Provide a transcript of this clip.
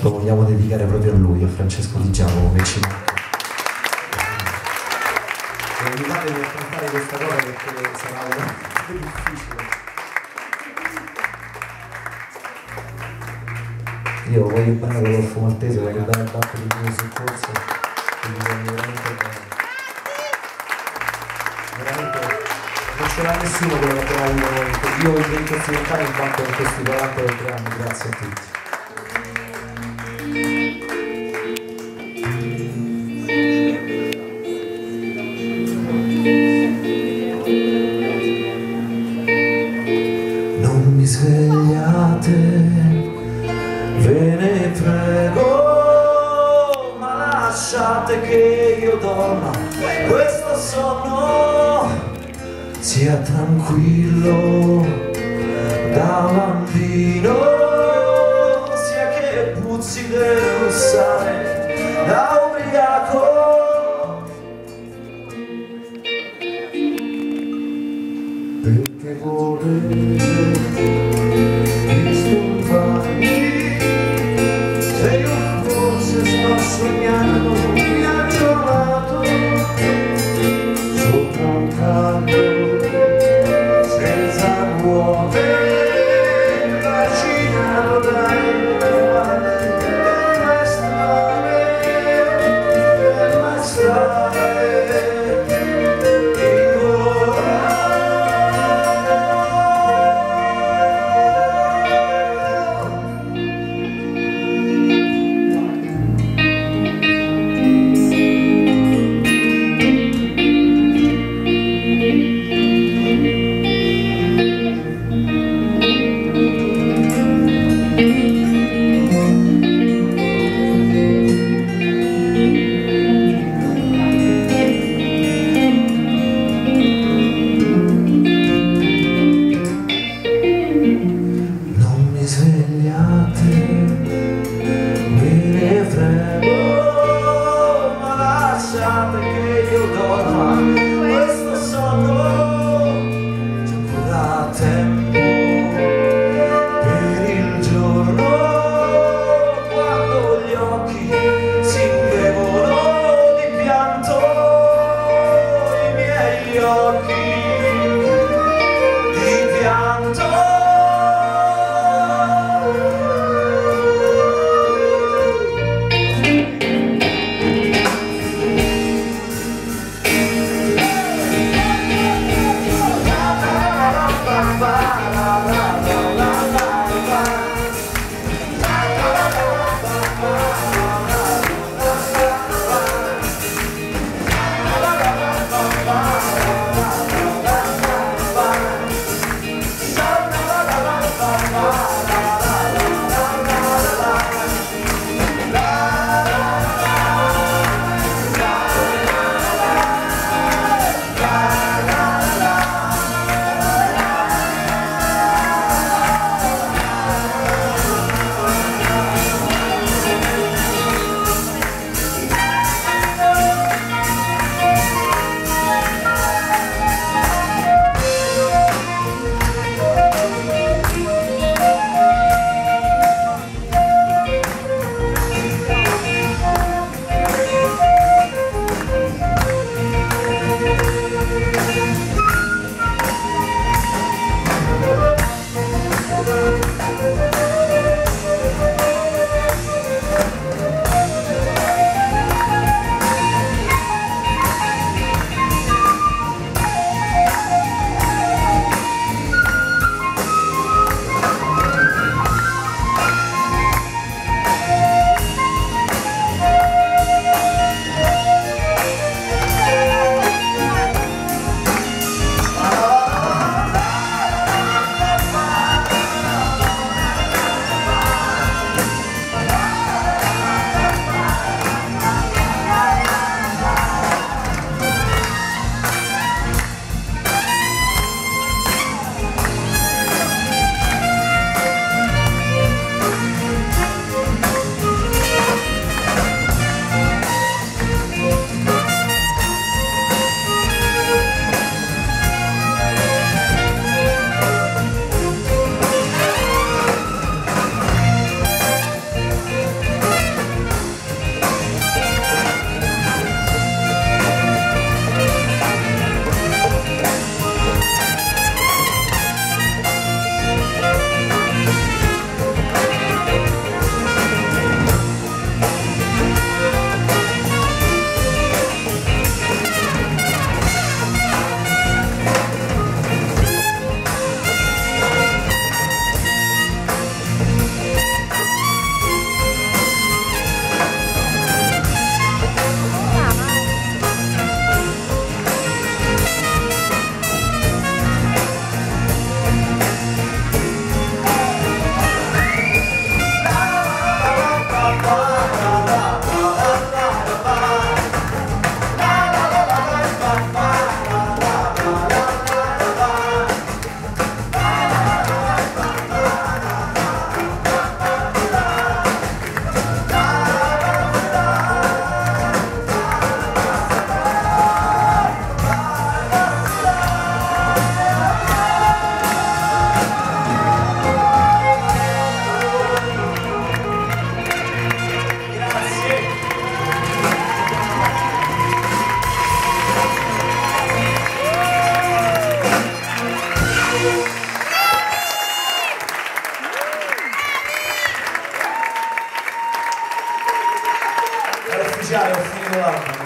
lo vogliamo dedicare proprio a lui, a Francesco Di Giacomo, che ci manca. Aiutatemi a cantare questa cosa perché sarà veramente difficile. Io voglio bene con l'Orfo Maltese, voglio bene il Banco di Mio Soccorso, quindi voglio veramente bene. Veramente non ce l'ha nessuno quello che abbiamo avuto noi. Io ho il diritto a diventare in banco in questi 43 anni, grazie a tutti. Non mi svegliate, ve ne prego, ma lasciate che io dorma questo sonno, sia tranquillo da bambino, sia che puzzi del russare da ubriaco. Perché volete disturbarmi se io forse sto sognando un viaggio amato sopra un caldo senza ruote, trascinato dai delle strade l'altra.